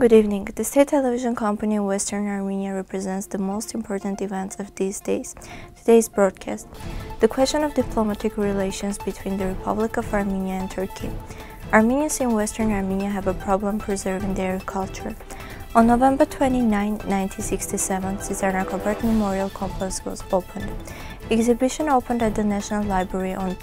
Good evening. The state television company in Western Armenia represents the most important events of these days. Today's broadcast: the question of diplomatic relations between the Republic of Armenia and Turkey. Armenians in Western Armenia have a problem preserving their culture. On November 29, 1967, Caesar Nacobert Memorial Complex was opened. Exhibition opened at the National Library on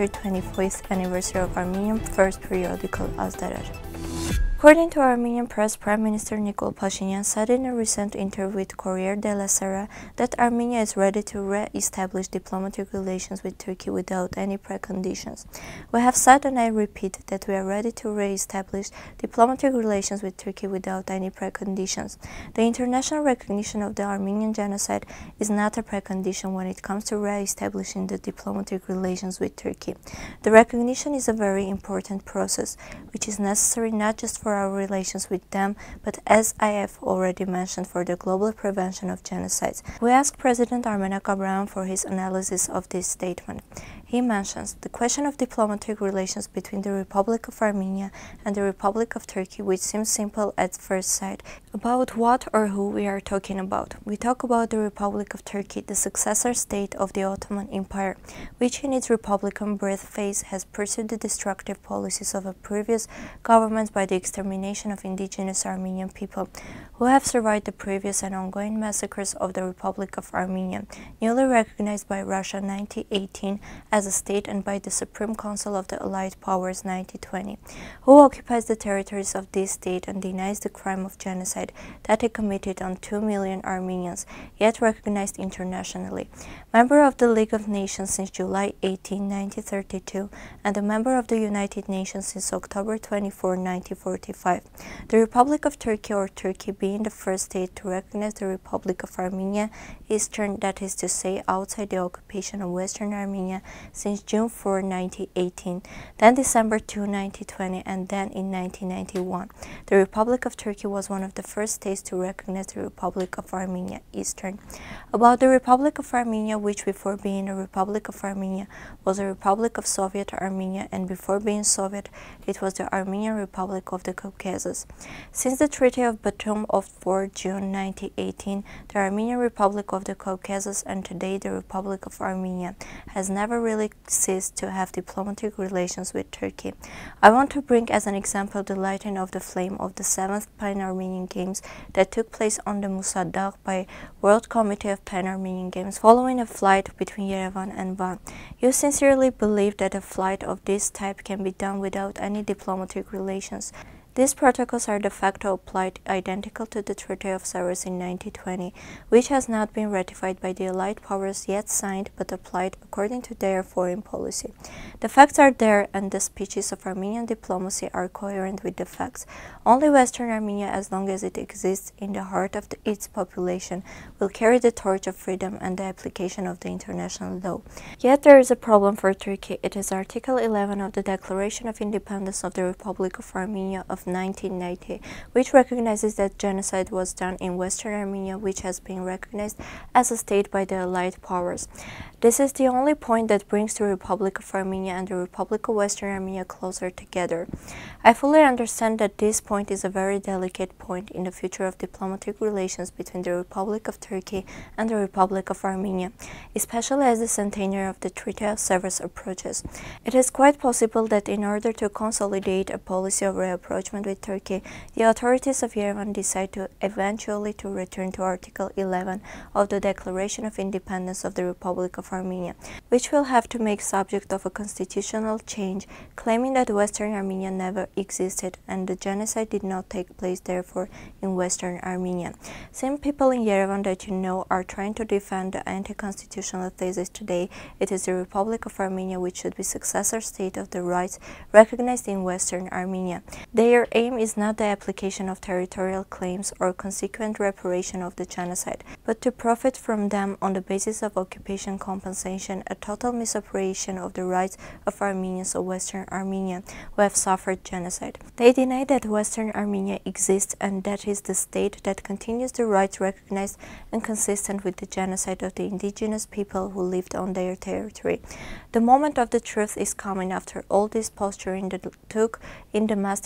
225th anniversary of Armenian first periodical Azdarar. According to Armenian press, Prime Minister Nikol Pashinyan said in a recent interview with Corriere della Sera that Armenia is ready to re-establish diplomatic relations with Turkey without any preconditions. We have said, and I repeat, that we are ready to re-establish diplomatic relations with Turkey without any preconditions. The international recognition of the Armenian genocide is not a precondition when it comes to re-establishing the diplomatic relations with Turkey. The recognition is a very important process, which is necessary not just for our relations with them, but as I have already mentioned, for the global prevention of genocides. We asked President Armenak Abraham for his analysis of this statement. He mentions the question of diplomatic relations between the Republic of Armenia and the Republic of Turkey, which seems simple at first sight. About what or who we are talking about? We talk about the Republic of Turkey, the successor state of the Ottoman Empire, which in its republican birth phase has pursued the destructive policies of a previous government by the extermination of indigenous Armenian people, who have survived the previous and ongoing massacres of the Republic of Armenia, newly recognized by Russia 1918 as a state and by the Supreme Council of the Allied Powers 1920, who occupies the territories of this state and denies the crime of genocide that it committed on 2 million Armenians, yet recognized internationally. Member of the League of Nations since July 18, 1932, and a member of the United Nations since October 24, 1945. The Republic of Turkey, or Turkey, being the first state to recognize the Republic of Armenia Eastern, that is to say, outside the occupation of Western Armenia, since June 4, 1918, then December 2, 1920, and then in 1991. The Republic of Turkey was one of the first states to recognize the Republic of Armenia Eastern. About the Republic of Armenia, which before being a Republic of Armenia was a Republic of Soviet Armenia, and before being Soviet, it was the Armenian Republic of the Caucasus. Since the Treaty of Batum of 4 June 1918, the Armenian Republic of the Caucasus, and today the Republic of Armenia, has never really ceased to have diplomatic relations with Turkey. I want to bring as an example the lighting of the flame of the 7th Pan-Armenian Games that took place on the Musa Dagh by World Committee of Pan-Armenian Games following a flight between Yerevan and Van. You sincerely believe that a flight of this type can be done without any diplomatic relations? These protocols are de facto applied, identical to the Treaty of Sevres in 1920, which has not been ratified by the Allied powers yet signed, but applied according to their foreign policy. The facts are there, and the speeches of Armenian diplomacy are coherent with the facts. Only Western Armenia, as long as it exists in the heart of its population, will carry the torch of freedom and the application of the international law. Yet there is a problem for Turkey. It is Article 11 of the Declaration of Independence of the Republic of Armenia of 1990, which recognizes that genocide was done in Western Armenia, which has been recognized as a state by the Allied powers. This is the only point that brings the Republic of Armenia and the Republic of Western Armenia closer together. I fully understand that this point is a very delicate point in the future of diplomatic relations between the Republic of Turkey and the Republic of Armenia, especially as the centenary of the Treaty of Sevres approaches. It is quite possible that in order to consolidate a policy of reapproachment with Turkey, the authorities of Yerevan decide to eventually return to Article 11 of the Declaration of Independence of the Republic of Armenia, which will have to make subject of a constitutional change, claiming that Western Armenia never existed and the genocide did not take place therefore in Western Armenia. Same people in Yerevan that you know are trying to defend the anti-constitutional thesis today. It is the Republic of Armenia which should be successor state of the rights recognized in Western Armenia. Their aim is not the application of territorial claims or consequent reparation of the genocide, but to profit from them on the basis of occupation compensation, a total misappropriation of the rights of Armenians of Western Armenia who have suffered genocide. They deny that Western Armenia exists and that is the state that continues the rights recognized and consistent with the genocide of the indigenous people who lived on their territory. The moment of the truth is coming after all this posturing that took in domestic politics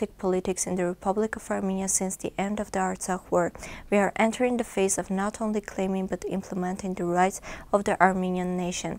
politics in the Republic of Armenia since the end of the Artsakh War. We are entering the phase of not only claiming but implementing the rights of the Armenian nation.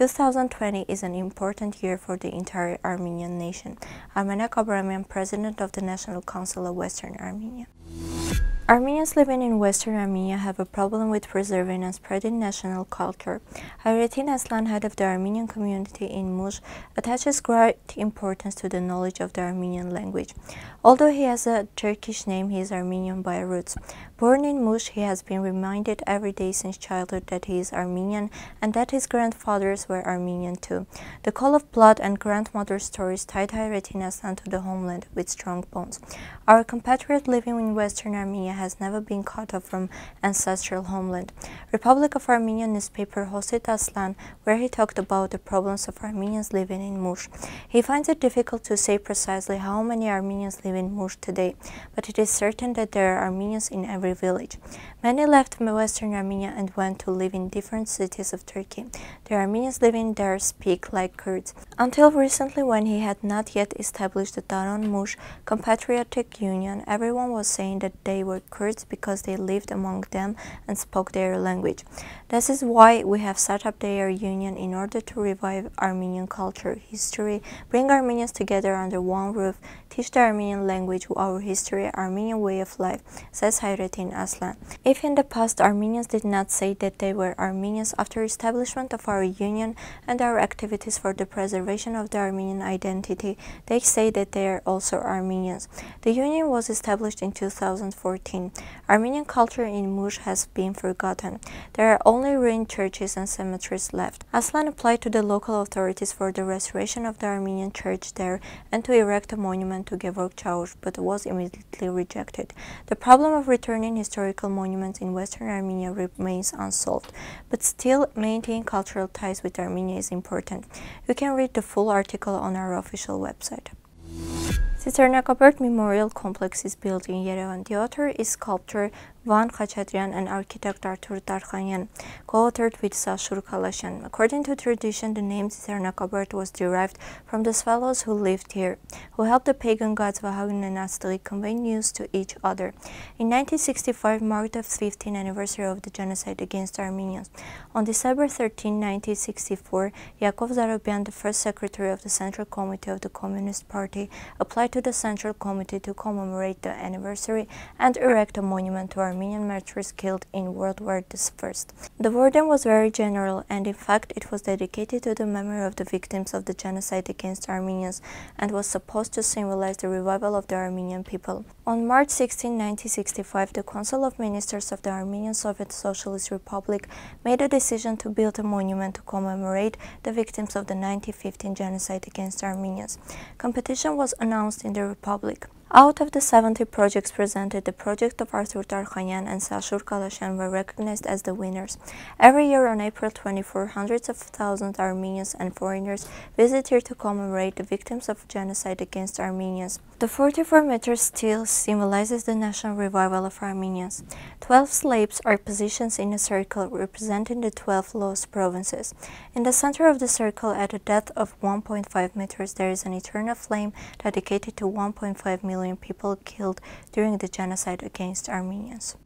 2020 is an important year for the entire Armenian nation. Armenak Abramian, President of the National Council of Western Armenia. Armenians living in Western Armenia have a problem with preserving and spreading national culture. Hayrettin Aslan, head of the Armenian community in Mush, attaches great importance to the knowledge of the Armenian language. Although he has a Turkish name, he is Armenian by roots. Born in Mush, he has been reminded every day since childhood that he is Armenian and that his grandfathers were Armenian too. The call of blood and grandmother stories tied Hayrettin Aslan to the homeland with strong bonds. Our compatriot living in Western Armenia has never been cut off from ancestral homeland. Republic of Armenia newspaper hosted Aslan, where he talked about the problems of Armenians living in Mush. He finds it difficult to say precisely how many Armenians live in Mush today, but it is certain that there are Armenians in every village. Many left Western Armenia and went to live in different cities of Turkey. The Armenians living there speak like Kurds. Until recently, when he had not yet established the Daron Mush Compatriotic Union, everyone was saying that they were Kurds because they lived among them and spoke their language. This is why we have set up their union in order to revive Armenian culture, history, bring Armenians together under one roof, teach the Armenian language, our history, Armenian way of life, says Hayrettin Aslan. If in the past Armenians did not say that they were Armenians, after establishment of our union and our activities for the preservation of the Armenian identity, they say that they are also Armenians. The union was established in 2014. Armenian culture in Mush has been forgotten. There are only ruined churches and cemeteries left. Aslan applied to the local authorities for the restoration of the Armenian church there and to erect a monument to Gevorg Chaush, but was immediately rejected. The problem of returning historical monuments in Western Armenia remains unsolved, but still maintaining cultural ties with Armenia is important. You can read the full article on our official website. Tsitsernakaberd Memorial Complex is built in Yerevan. The author is sculptor Van Khachaturian and architect Artur Tarkhanyan, co-authored with Sashur Kalashan. According to tradition, the name Tsitsernakaberd was derived from the Svalos who lived here, who helped the pagan gods Vahagn and Astri convey news to each other. In 1965 marked the 15th anniversary of the genocide against Armenians. On December 13, 1964, Yakov Zarobyan, the first secretary of the Central Committee of the Communist Party, applied to the Central Committee to commemorate the anniversary and erect a monument to Armenian martyrs killed in World War I. The wording was very general, and in fact it was dedicated to the memory of the victims of the genocide against Armenians and was supposed to symbolize the revival of the Armenian people. On March 16, 1965, the Council of Ministers of the Armenian Soviet Socialist Republic made a decision to build a monument to commemorate the victims of the 1915 genocide against Armenians. Competition was announced in the Republic. Out of the 70 projects presented, the project of Artur Tarkhanyan and Sashur Kalashan were recognized as the winners. Every year on April 24, hundreds of thousands of Armenians and foreigners visit here to commemorate the victims of genocide against Armenians. The 44-meter stele symbolizes the national revival of Armenians. 12 slabs are positioned in a circle representing the 12 lost provinces. In the center of the circle, at a depth of 1.5 meters, there is an eternal flame dedicated to 1.5 million people killed during the genocide against Armenians.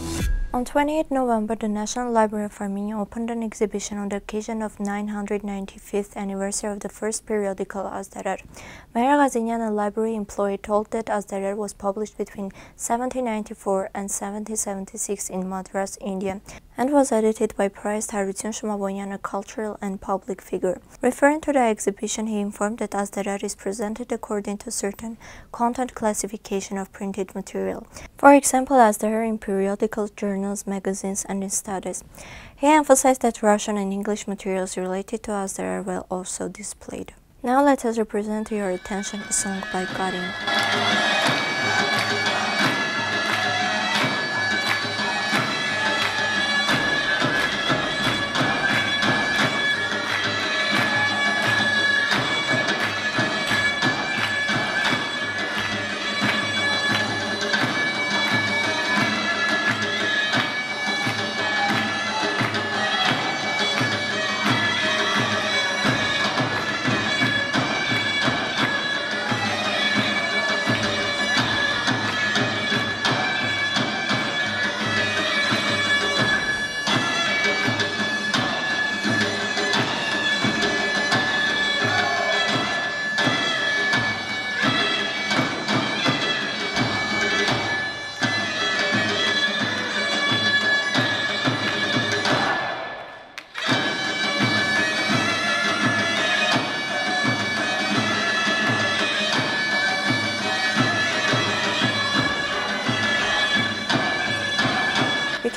On 28 November, the National Library of Armenia opened an exhibition on the occasion of 995th anniversary of the first periodical Azdarar. Meher Ghazinian, a library employee, told that Azdarar was published between 1794 and 1776 in Madras, India, and was edited by prized Harutyun Shumavonian, a cultural and public figure. Referring to the exhibition, he informed that Azdarar is presented according to certain content classification of printed material. For example, Azdarar in periodical journals, magazines, and in studies. He emphasized that Russian and English materials related to Azdarar were also displayed. Now let us represent to your attention a song by Karin.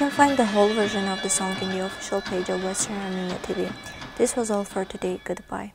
can find the whole version of the song in the official page of Western Armenia TV. This was all for today. Goodbye.